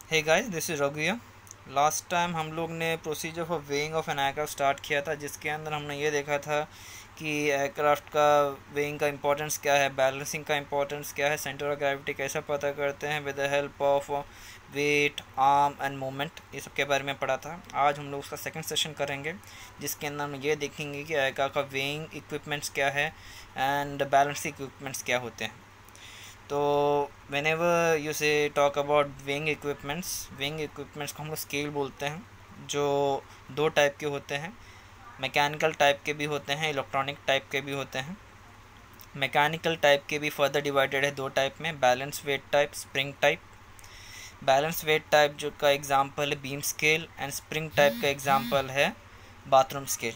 Hey guys, this is Raghu. Last time हम लोग ने procedure for weighing of an aircraft start किया था, जिसके अंदर हमने ये देखा था कि एयरक्राफ्ट का वेइंग का इंपॉर्टेंस क्या है, बैलेंसिंग का इंपॉर्टेंस क्या है, सेंटर ऑफ ग्रेविटी कैसे पता करते हैं with the help of weight, arm and movement, ये सब के बारे में पढ़ा था। आज हम लोग उसका सेकंड सेशन करेंगे, जिसके अंदर हम ये देखेंगे कि एयरक्राफ्ट का वेइंग इक्विपमेंट्स क्या है एंड बैलेंसिंग इक्विपमेंट्स क्या होते हैं। तो whenever you say talk about wing equipments को हम लोग स्केल बोलते हैं, जो दो टाइप के होते हैं। मैकेनिकल टाइप के भी होते हैं, इलेक्ट्रॉनिक टाइप के भी होते हैं। मैकेनिकल टाइप के भी फर्दर डिवाइडेड है दो टाइप में, balance weight type, spring type. Balance weight type जो का एग्जांपल है beam scale, and spring type का एग्जांपल है बाथरूम स्केल।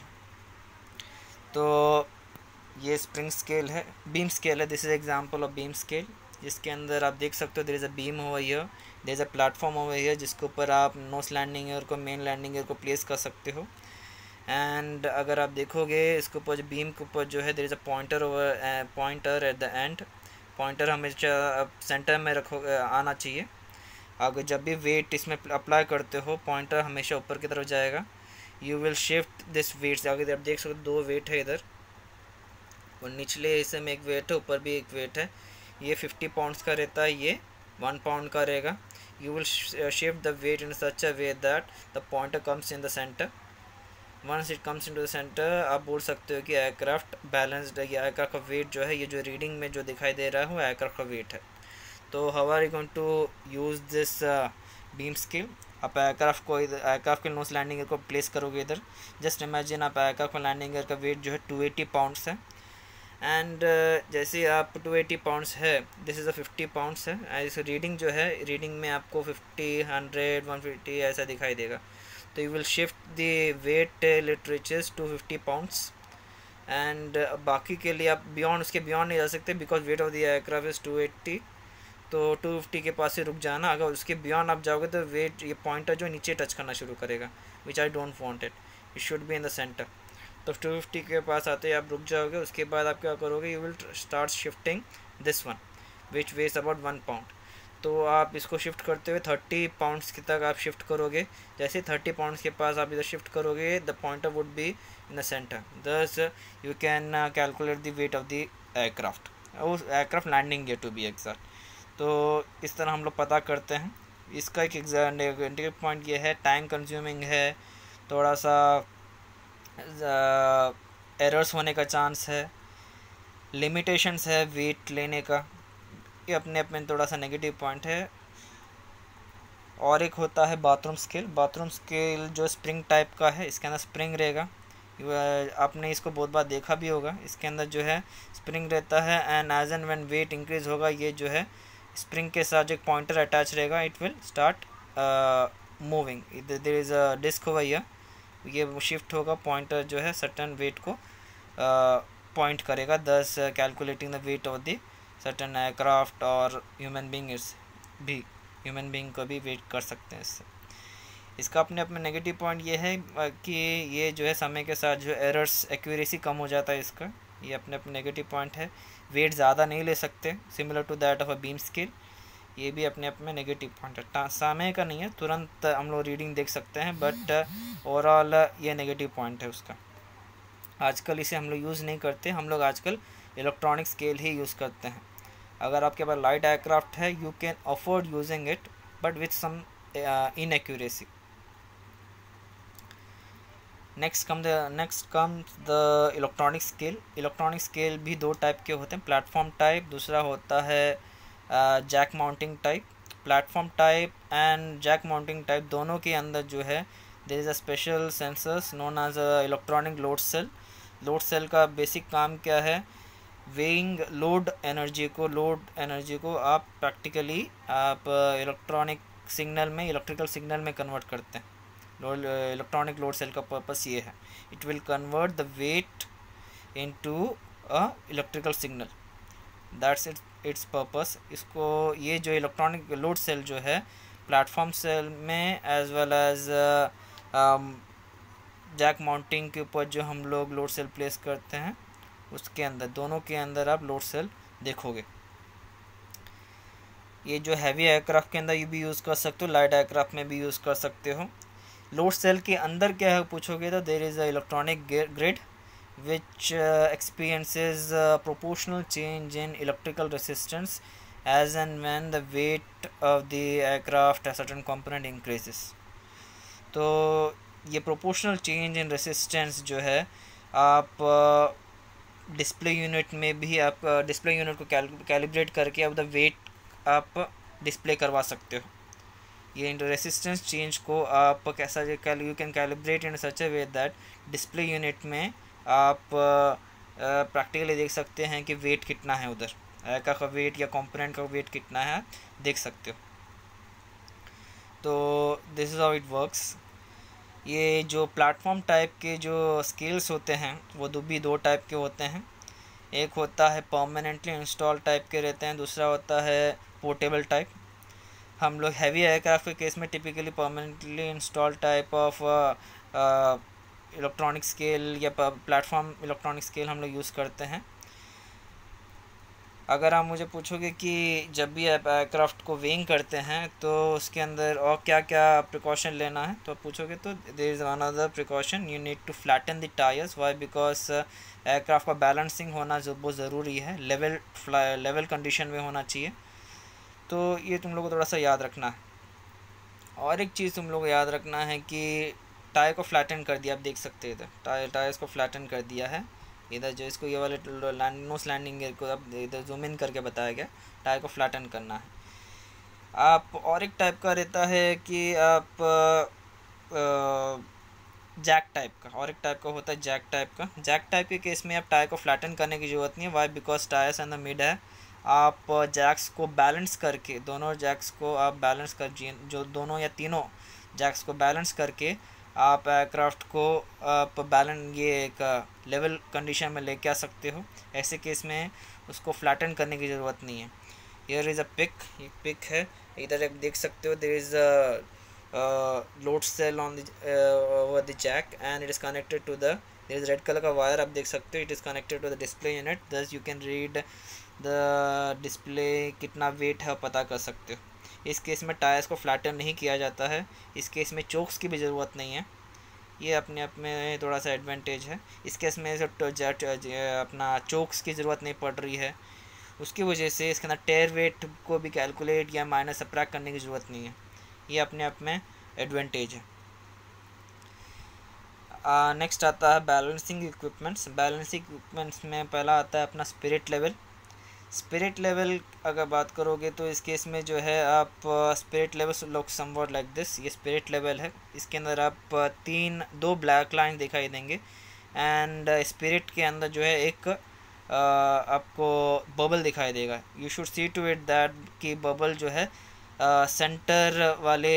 तो ये स्प्रिंग स्केल है, बीम स्केल है। This is example of beam scale, जिसके अंदर आप देख सकते हो there is a beam over here, there is a platform over here, जिसके ऊपर आप नोस लैंडिंग ईयर को, मेन लैंडिंग ईयर को प्लेस कर सकते हो। एंड अगर आप देखोगे इसके ऊपर जो बीम के ऊपर जो है there is a pointer over, pointer at the end. Pointer हमेशा सेंटर में रखो, आना चाहिए। अगर जब भी वेट इसमें अप्लाई करते हो, पॉइंटर हमेशा ऊपर की तरफ जाएगा। You will shift this weights, अगर आप देख सकते हो दो वेट है इधर, और निचले हिस्से में एक वेट है, ऊपर भी एक वेट है। ये 50 पाउंड्स का रहता है, ये 1 पाउंड का रहेगा। You will shift the weight in such a way that the pointer comes in the centre. Once it comes in to the centre, आप बोल सकते हो कि एयरक्राफ्ट बैलेंस्ड है, या एयरक्राफ्ट का वेट जो है, ये जो रीडिंग में जो दिखाई दे रहा है वो एयरक्राफ्ट का वेट है। तो how are you going to use this beam scale? आप एयरक्राफ्ट को एयरक्राफ्ट के नोस लैंडिंग को प्लेस करोगे इधर। जस्ट इमेजिन आप एयरक्राफ्ट का लैंडिंग का वेट जो है 280 पाउंड्स है, एंड जैसे आप 280 पाउंड्स है, दिस इज़ अ 50 पाउंड्स है। इस रीडिंग जो है, रीडिंग में आपको 50, 100, 150 ऐसा दिखाई देगा। तो you will shift the weight literatures to 50 pounds, and बाकी के लिए आप बियॉन्ड, उसके बियॉन्ड नहीं जा सकते, because weight of the aircraft is 280। तो 250 के पास ही रुक जाना। अगर उसके बियॉन्ड आप जाओगे तो वेट, ये पॉइंटर जो नीचे टच करना शुरू करेगा, which I don't want it, it should be in the centre. तो 250 के पास आते ही आप रुक जाओगे। उसके बाद आप क्या करोगे, you will start shifting this one which weighs about 1 pound. तो आप इसको शिफ्ट करते हुए 30 पाउंड्स की तक आप शिफ्ट करोगे। जैसे 30 पाउंड्स के पास आप इधर शिफ्ट करोगे, the pointer would be in the centre. Thus you can calculate the weight of the aircraft, उस aircraft landing gear to be exact. तो इस तरह हम लोग पता करते हैं। इसका एक नेगेटिव पॉइंट ये है, टाइम कंज्यूमिंग है, थोड़ा सा एरर्स होने का चांस है, लिमिटेशंस है वेट लेने का। ये अपने अपने थोड़ा सा नेगेटिव पॉइंट है। और एक होता है बाथरूम स्केल। बाथरूम स्केल जो स्प्रिंग टाइप का है, इसके अंदर स्प्रिंग रहेगा। आपने इसको बहुत बार देखा भी होगा। इसके अंदर जो है स्प्रिंग रहता है, and as and when weight increase होगा, ये जो है स्प्रिंग के साथ जो एक पॉइंटर अटैच रहेगा, it will start moving. There is a disc over here, ये शिफ्ट होगा, पॉइंटर जो है सर्टन वेट को पॉइंट करेगा, thus calculating the weight of the certain aircraft और ह्यूमन बींग भी, ह्यूमन बींग को भी वेट कर सकते हैं इससे। इसका अपने अपने नेगेटिव पॉइंट ये है कि ये जो है समय के साथ जो एरर्स, एक्यूरेसी कम हो जाता है इसका। ये अपने अपने नेगेटिव पॉइंट है। वेट ज़्यादा नहीं ले सकते, similar to that of a beam scale. ये भी अपने अपने नेगेटिव पॉइंट है। समय का नहीं है, तुरंत हम लोग रीडिंग देख सकते हैं, बट ओवरऑल ये नेगेटिव पॉइंट है उसका। आजकल इसे हम लोग यूज़ नहीं करते, हम लोग आजकल इलेक्ट्रॉनिक स्केल ही यूज़ करते हैं। अगर आपके पास लाइट एयरक्राफ्ट है, you can afford using it, but with some inaccuracy. Next comes the electronic scale. Electronic scale भी दो टाइप के होते हैं, प्लेटफॉर्म टाइप, दूसरा होता है jack mounting type. Platform type and jack mounting type दोनों के अंदर जो है there is a special sensors known as a electronic load cell. Load cell का बेसिक काम क्या है, वेइंग लोड एनर्जी को आप प्रैक्टिकली आप इलेक्ट्रॉनिक सिग्नल में, इलेक्ट्रिकल सिग्नल में कन्वर्ट करते हैं। इलेक्ट्रॉनिक लोड सेल का पर्पस ये है, it will convert the weight into a electrical signal, that's its purpose. इसको, ये जो इलेक्ट्रॉनिक लोड सेल जो है प्लेटफॉर्म सेल में as well as jack mounting के ऊपर जो हम लोग लोड सेल प्लेस करते हैं, उसके अंदर, दोनों के अंदर आप लोड सेल देखोगे। ये जो हैवी एयरक्राफ्ट के अंदर ये भी यूज़ कर सकते हो, लाइट एयरक्राफ्ट में भी यूज़ कर सकते हो। लोड सेल के अंदर क्या है पूछोगे तो there is a electronic grid which experiences proportional change in electrical resistance as and when the weight of the aircraft a certain component increases। तो ये proportional change in resistance जो है आप डिस्प्ले यूनिट में भी आप डिस्प्ले यूनिट को calibrate करके अब द वेट आप डिस्प्ले करवा सकते हो। ये रेसिस्टेंस चेंज को आप कैसा you can calibrate in such a way that display unit में आप प्रैक्टिकली देख सकते हैं कि वेट कितना है, उधर का वेट या कंपोनेंट का वेट कितना है देख सकते हो। तो this is how it works. ये जो प्लेटफॉर्म टाइप के जो स्केल्स होते हैं वो दो टाइप के होते हैं। एक होता है परमानेंटली इंस्टॉल टाइप के रहते हैं, दूसरा होता है पोर्टेबल टाइप। हम लोग हैवी एयरक्राफ्ट के केस में typically permanently install type of electronic scale या प्लेटफॉर्म इलेक्ट्रॉनिक स्केल हम लोग यूज़ करते हैं। अगर आप मुझे पूछोगे कि जब भी आप एयरक्राफ्ट को वेइंग करते हैं तो उसके अंदर और क्या क्या प्रिकॉशन लेना है तो आप पूछोगे तो there is one other precaution, you need to flatten the tyres. Why? Because aircraft का बैलेंसिंग होना जो बहुत ज़रूरी है, लेवल कंडीशन में होना चाहिए। तो ये तुम लोग को थोड़ा सा याद रखना है। और एक चीज़ तुम लोग को याद रखना है कि टायर को फ्लैटन कर दिया, आप देख सकते हैं इधर टायर्स को फ्लैटन कर दिया है। इधर जो इसको ये वाले नोस लैंडिंग को अब इधर जूम इन करके बताया गया, टायर को फ्लैटन करना है। आप और एक टाइप का रहता है कि आप जैक टाइप का, और एक टाइप का होता है जैक टाइप का। जैक टाइप के केस में आप टायर को फ्लैटन करने की ज़रूरत नहीं है। Why? Because tyres in the mid है। आप जैक्स को बैलेंस करके, दोनों जैक्स को आप बैलेंस कर, जो दोनों या तीनों जैक्स को बैलेंस करके आप एयरक्राफ्ट को आप ये एक लेवल कंडीशन में लेके आ सकते हो। ऐसे केस में उसको फ्लैटन करने की ज़रूरत नहीं है। हियर इज़ अ पिक, ये पिक है, इधर आप देख सकते हो there is a load cell on over the jack and it is connected to the, there is red colour का वायर आप देख सकते हो, it is connected to the display unit. Thus you can read the display कितना weight है पता कर सकते हो। इस केस में टायर्स को फ्लैटन नहीं किया जाता है। इस केस में चोक्स की भी ज़रूरत नहीं है। ये अपने आप में थोड़ा सा एडवांटेज है। इस केस में अपना चोक्स की ज़रूरत नहीं पड़ रही है, उसकी वजह से इसके अंदर टेयर वेट को भी कैलकुलेट या माइनस सब्ट्रैक्ट करने की ज़रूरत नहीं है। ये अपने आप में एडवांटेज है। नेक्स्ट आता है बैलेंसिंग इक्विपमेंट्स। बैलेंसिंग इक्विपमेंट्स में पहला आता है अपना स्पिरिट लेवल। स्पिरिट लेवल अगर बात करोगे तो इस केस में जो है आप spirit level look somewhat like this. ये स्पिरिट लेवल है, इसके अंदर आप दो ब्लैक लाइन दिखाई देंगे एंड स्पिरिट के अंदर जो है एक आपको बबल दिखाई देगा। You should see to it that कि बबल जो है सेंटर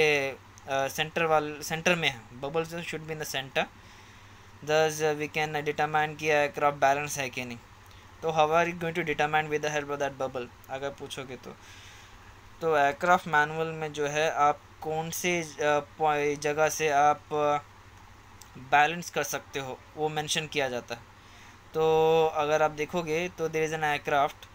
में है। बबल जो should be in the centre, thus we can determine कि एयरक्राफ्ट बैलेंस है कि नहीं। तो how are you going to determine with the help of that bubble अगर पूछोगे तो एयरक्राफ्ट मैनुअल में जो है आप कौन से जगह से आप बैलेंस कर सकते हो वो मेंशन किया जाता है। तो अगर आप देखोगे तो there is an aircraft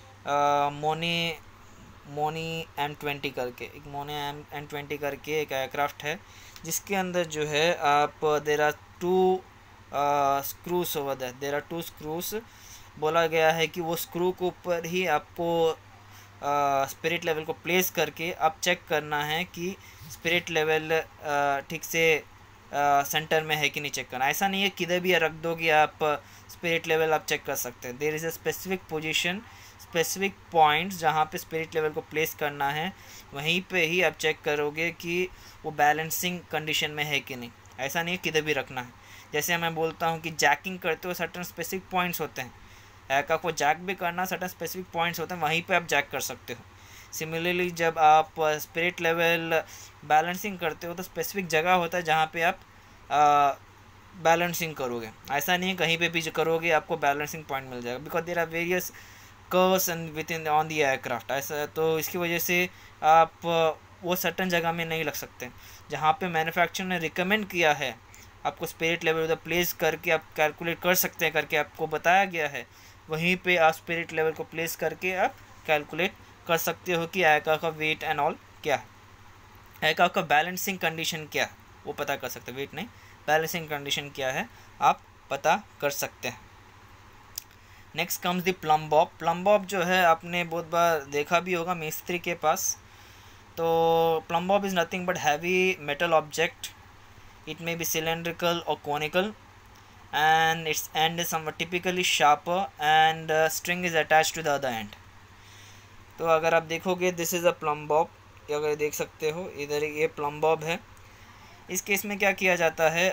Mooney M20 करके, एक मोनी M20 करके एक एयरक्राफ्ट है जिसके अंदर जो है आप there are two screws over that, there are two screws. बोला गया है कि वो स्क्रू के ऊपर ही आपको स्पिरिट लेवल को प्लेस करके आप चेक करना है कि स्पिरिट लेवल ठीक से सेंटर में है कि नहीं चेक करना। ऐसा नहीं है किधर भी रख दो कि आप स्पिरिट लेवल आप चेक कर सकते हैं। There is a specific position, specific points जहाँ पे स्पिरिट लेवल को प्लेस करना है, वहीं पे ही आप चेक करोगे कि वो बैलेंसिंग कंडीशन में है कि नहीं। ऐसा नहीं है किधर भी रखना है। जैसे मैं बोलता हूँ कि जैकिंग करते हो सर्टन स्पेसिफिक पॉइंट्स होते हैं, एयरक्राफ्ट को जैक भी करना सर्टन स्पेसिफिक पॉइंट्स होते हैं, वहीं पे आप जैक कर सकते हो। सिमिलरली जब आप स्पिरिट लेवल बैलेंसिंग करते हो तो स्पेसिफिक जगह होता है जहाँ पे आप बैलेंसिंग करोगे। ऐसा नहीं है कहीं पे भी जो करोगे आपको बैलेंसिंग पॉइंट मिल जाएगा, because there are various curves and within on the aircraft. ऐसा तो इसकी वजह से आप वो सर्टन जगह में नहीं लग सकते। जहाँ पे मैन्युफैक्चरर ने रिकमेंड किया है आपको स्पिरिट लेवल उधर प्लेस करके आप कैलकुलेट कर सकते हैं करके आपको बताया गया है, वहीं पे आप स्पिरिट लेवल को प्लेस करके आप कैलकुलेट कर सकते हो कि एयरक्राफ्ट का वेट एंड ऑल क्या है, एयरक्राफ्ट का बैलेंसिंग कंडीशन क्या है वो पता कर सकते हो, वेट नहीं, बैलेंसिंग कंडीशन क्या है आप पता कर सकते हैं। Next comes the plumb bob. Plumb bob जो है आपने बहुत बार देखा भी होगा मिस्त्री के पास। तो plumb bob is nothing but heavy metal object, it may be cylindrical और conical and its end is somewhat typically sharper and string is attached to the other end। तो अगर आप देखोगे this is a plumb bob, अगर देख सकते हो इधर ये प्लम बॉब है। इस केस में क्या किया जाता है,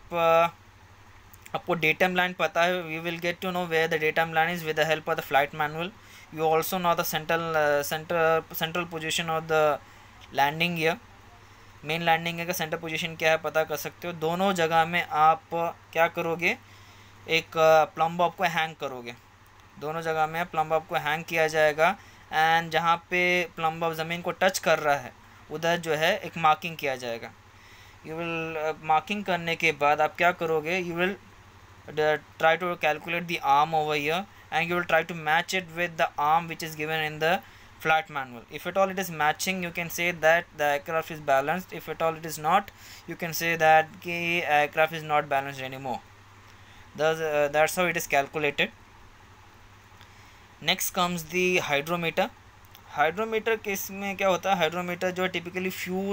आपको डेटम लाइन पता है, we will get to know where the datum line is with the help of the flight manual. You also know the central position of the landing gear, main landing gear का centre position क्या है पता कर सकते हो। दोनों जगह में आप क्या करोगे, एक प्लम बॉब को हैंग करोगे, दोनों जगह में प्लम बॉब को हैंग किया जाएगा एंड जहाँ पे प्लम बॉब ज़मीन को टच कर रहा है उधर जो है एक मार्किंग किया जाएगा। यू विल मार्किंग करने के बाद आप क्या करोगे, you will try to calculate the arm over here and you will try to match it with the arm which is given in the flight manual. If at all it is matching, you can say that the aircraft is balanced. If at all it is not, you can say that the aircraft is not balanced anymore. That's how it is calculated. Next comes the hydrometer. Hydrometer case में क्या होता है, hydrometer जो typically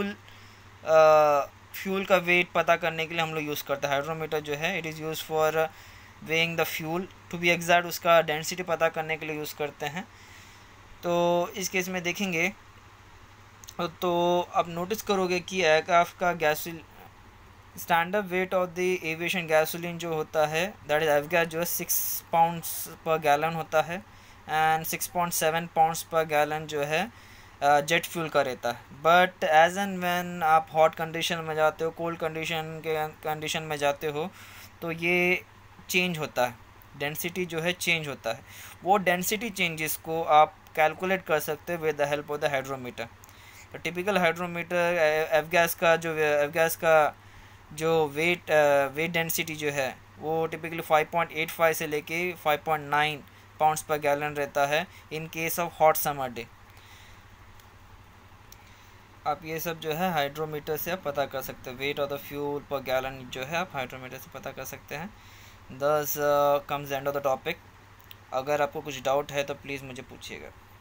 fuel का wait पता करने के लिए हम लोग यूज़ करते हैं। हाइड्रोमीटर जो है it is use for weighing the fuel, to be exact उसका डेंसिटी पता करने के लिए यूज़ करते हैं। तो इस केस में देखेंगे तो आप नोटिस करोगे कि एयरक्राफ्ट का gasoline standard weight of the aviation gasoline जो होता है दैट इज एवगैस जो है 6 पाउंड्स पर गैलन होता है एंड 6.7 पाउंड्स पर गैलन जो है जेट फ्यूल का रहता है। बट एज एंड व्हेन आप हॉट कंडीशन में जाते हो, कोल्ड कंडीशन में जाते हो तो ये चेंज होता है, डेंसिटी जो है चेंज होता है। वो डेंसिटी चेंजेस को आप कैलकुलेट कर सकते हो with the help of the hydrometer. तो टिपिकल हाइड्रोमीटर एवगैस का जो वेट डेंसिटी जो है वो टिपिकली 5.85 से लेके 5.9 पाउंड्स पर गैलन रहता है in case of hot summer day. आप ये सब जो है हाइड्रोमीटर से आप पता कर सकते हो, weight of the fuel per gallon जो है आप हाइड्रोमीटर से पता कर सकते हैं। This comes end of the topic. अगर आपको कुछ डाउट है तो प्लीज़ मुझे पूछिएगा।